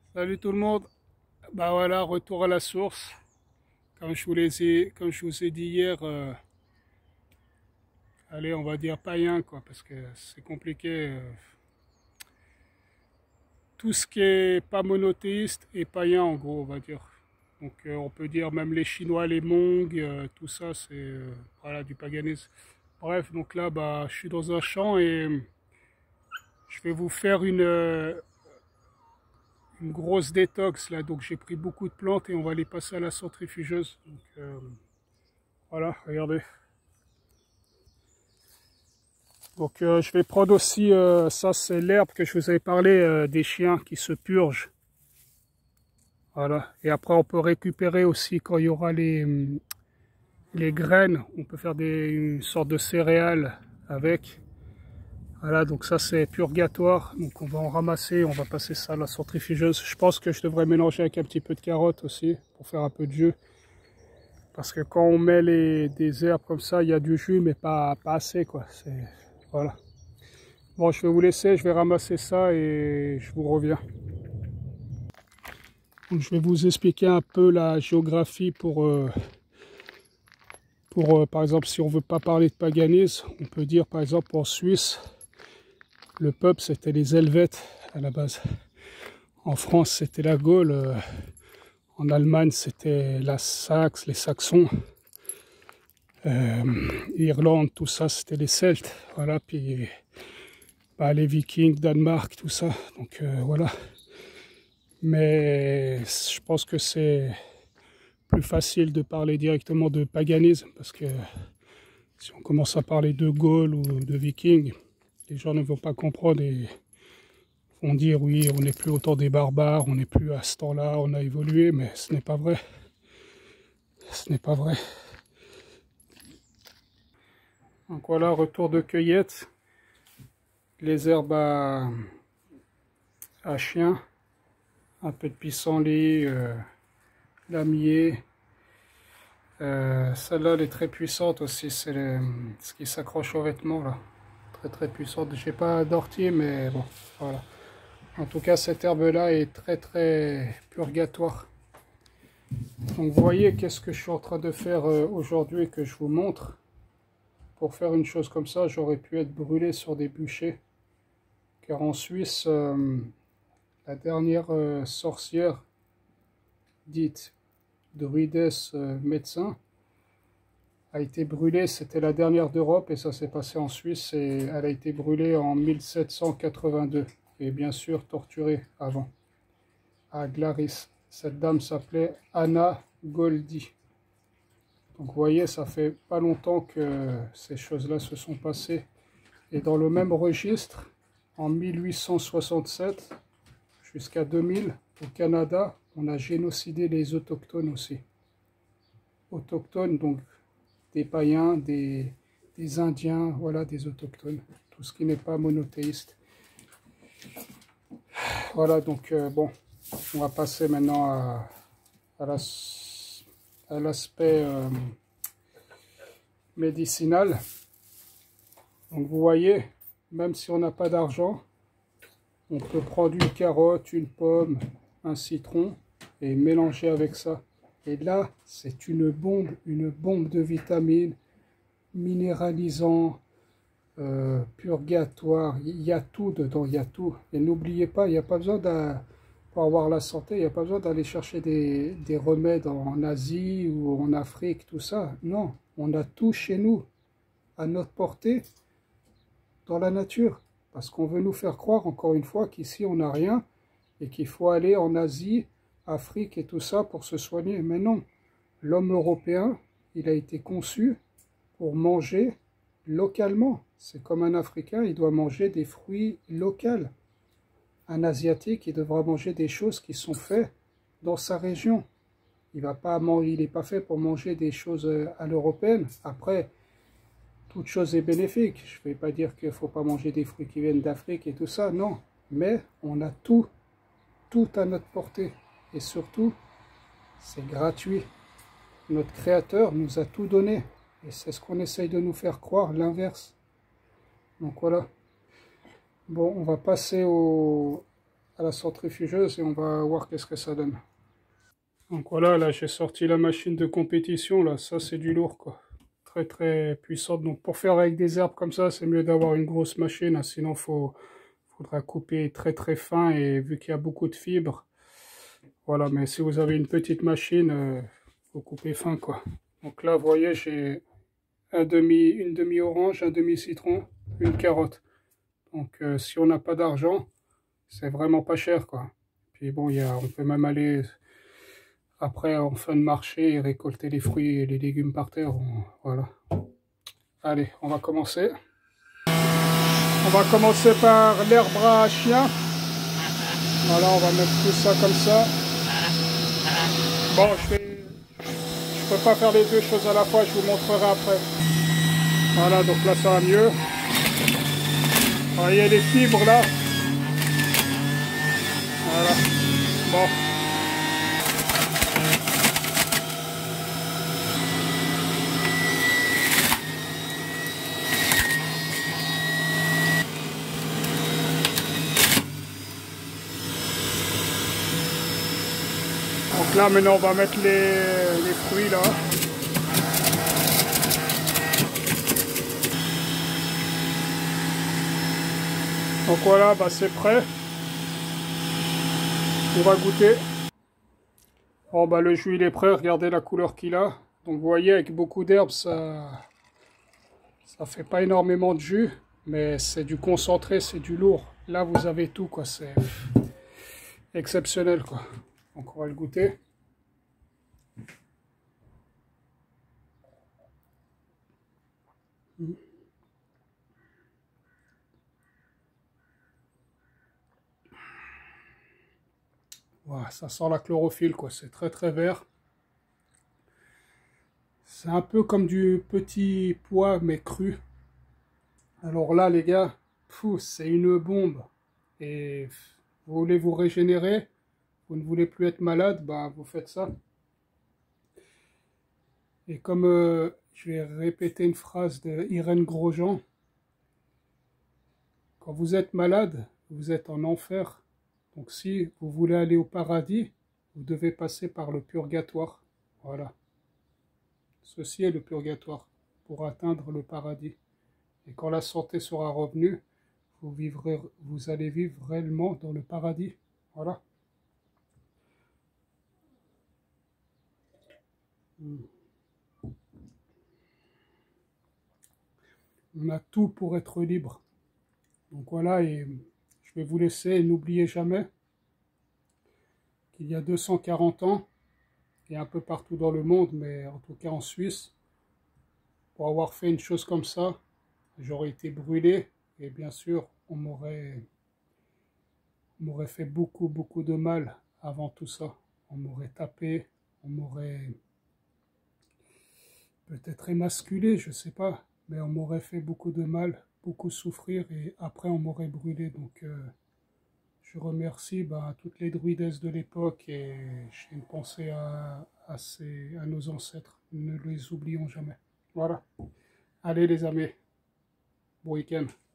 Salut tout le monde. Bah voilà, retour à la source. Comme je vous ai dit hier, allez, on va dire païen quoi, parce que c'est compliqué. Tout ce qui est pas monothéiste est païen en gros, on va dire. Donc on peut dire même les Chinois, les Mongs, tout ça, c'est voilà du paganisme. Bref, donc là, bah, je suis dans un champ et je vais vous faire une grosse détox là. Donc j'ai pris beaucoup de plantes et on va les passer à la centrifugeuse. Donc voilà, regardez. Donc je vais prendre aussi, ça c'est l'herbe que je vous avais parlé, des chiens qui se purgent. Voilà. Et après on peut récupérer aussi quand il y aura les graines, on peut faire une sorte de céréales avec. Voilà, donc ça c'est purgatoire. Donc on va en ramasser, on va passer ça à la centrifugeuse. Je pense que je devrais mélanger avec un petit peu de carotte aussi, pour faire un peu de jus. Parce que quand on met des herbes comme ça, il y a du jus, mais pas assez quoi. Voilà. Bon, je vais vous laisser, je vais ramasser ça et je vous reviens. Donc, je vais vous expliquer un peu la géographie pour par exemple, si on ne veut pas parler de paganisme, on peut dire par exemple en Suisse, le peuple c'était les Helvètes à la base. En France c'était la Gaule, en Allemagne c'était la Saxe, les Saxons. Irlande, tout ça c'était les Celtes. Voilà, puis bah, les Vikings, Danemark, tout ça. Donc voilà. Mais je pense que c'est plus facile de parler directement de paganisme parce que si on commence à parler de Gaules ou de Vikings, les gens ne vont pas comprendre et vont dire oui, on n'est plus au temps des barbares, on n'est plus à ce temps-là, on a évolué, mais ce n'est pas vrai. Ce n'est pas vrai. Donc voilà, retour de cueillette. Les herbes à chien, un peu de pissenlit, lamier. Celle-là, elle est très puissante aussi, c'est ce qui s'accroche aux vêtements là. Très puissante. Je n'ai pas d'ortie, mais bon, voilà. En tout cas, cette herbe-là est très purgatoire. Donc vous voyez qu'est-ce que je suis en train de faire aujourd'hui que je vous montre. Pour faire une chose comme ça, j'aurais pu être brûlé sur des bûchers. Car en Suisse, la dernière sorcière dite druides médecin a été brûlée, c'était la dernière d'Europe et ça s'est passé en Suisse et elle a été brûlée en 1782 et bien sûr torturée avant à Glaris. Cette dame s'appelait Anna Goldi. Donc vous voyez, ça fait pas longtemps que ces choses-là se sont passées. Et dans le même registre, en 1867 jusqu'à 2000, au Canada, on a génocidé les autochtones aussi. Autochtones, donc des païens, des indiens, voilà, des autochtones. Tout ce qui n'est pas monothéiste. Voilà, donc bon, on va passer maintenant à l'aspect médicinal. Donc vous voyez, même si on n'a pas d'argent, on peut prendre une carotte, une pomme, un citron et mélanger avec ça. Et là, c'est une bombe de vitamines, minéralisant, purgatoire. Il y a tout dedans, il y a tout. Et n'oubliez pas, il n'y a pas besoin pour avoir la santé, il n'y a pas besoin d'aller chercher des remèdes en Asie ou en Afrique, tout ça. Non, on a tout chez nous, à notre portée, dans la nature. Parce qu'on veut nous faire croire, encore une fois, qu'ici on n'a rien et qu'il faut aller en Asie, Afrique et tout ça pour se soigner. Mais non, l'homme européen, il a été conçu pour manger localement. C'est comme un Africain, il doit manger des fruits locaux. Un Asiatique, il devra manger des choses qui sont faites dans sa région. Il n'est pas fait pour manger des choses à l'européenne. Après, toute chose est bénéfique. Je ne vais pas dire qu'il ne faut pas manger des fruits qui viennent d'Afrique et tout ça, non. Mais on a tout à notre portée. Et surtout, c'est gratuit. Notre Créateur nous a tout donné. Et c'est ce qu'on essaye de nous faire croire, l'inverse. Donc voilà. Bon, on va passer à la centrifugeuse et on va voir qu'est-ce que ça donne. Donc voilà, là j'ai sorti la machine de compétition, là, ça c'est du lourd quoi. Très très puissante, donc pour faire avec des herbes comme ça, c'est mieux d'avoir une grosse machine, hein. Sinon faudra couper très très fin et vu qu'il y a beaucoup de fibres, voilà, mais si vous avez une petite machine, faut couper fin quoi. Donc là vous voyez j'ai une demi-orange, un demi-citron, une carotte. Donc si on n'a pas d'argent, c'est vraiment pas cher quoi. Puis bon, on peut même aller après en fin de marché et récolter les fruits et les légumes par terre. Voilà. Allez, on va commencer. On va commencer par l'herbe à chien. Voilà, on va mettre tout ça comme ça. Bon, je peux pas faire les deux choses à la fois, je vous montrerai après. Voilà, donc là ça va mieux. Vous voyez les fibres là. Voilà. Bon. Donc là maintenant on va mettre les fruits là. Donc voilà, bah c'est prêt. On va goûter. Bon bah le jus il est prêt, regardez la couleur qu'il a. Donc vous voyez avec beaucoup d'herbes ça fait pas énormément de jus, mais c'est du concentré, c'est du lourd. Là vous avez tout quoi, c'est exceptionnel quoi. Donc on va le goûter. Voilà, ça sent la chlorophylle quoi, c'est très très vert. C'est un peu comme du petit pois mais cru. Alors là les gars, c'est une bombe. Et vous voulez vous régénérer, vous ne voulez plus être malade, bah vous faites ça. Et comme je vais répéter une phrase de Irène Grosjean, quand vous êtes malade, vous êtes en enfer. Donc si vous voulez aller au paradis, vous devez passer par le purgatoire. Voilà. Ceci est le purgatoire pour atteindre le paradis. Et quand la santé sera revenue, vous allez vivre réellement dans le paradis. Voilà. On a tout pour être libre. Donc voilà, et je vais vous laisser. Et n'oubliez jamais qu'il y a 240 ans, et un peu partout dans le monde, mais en tout cas en Suisse, pour avoir fait une chose comme ça, j'aurais été brûlé, et bien sûr, on m'aurait fait beaucoup, beaucoup de mal avant tout ça. On m'aurait tapé, on m'aurait peut-être émasculé, je sais pas, mais on m'aurait fait beaucoup de mal, beaucoup souffrir, et après on m'aurait brûlé. Donc je remercie toutes les druidesses de l'époque, et j'ai une pensée à nos ancêtres. Ne les oublions jamais. Voilà. Allez les amis, bon week-end.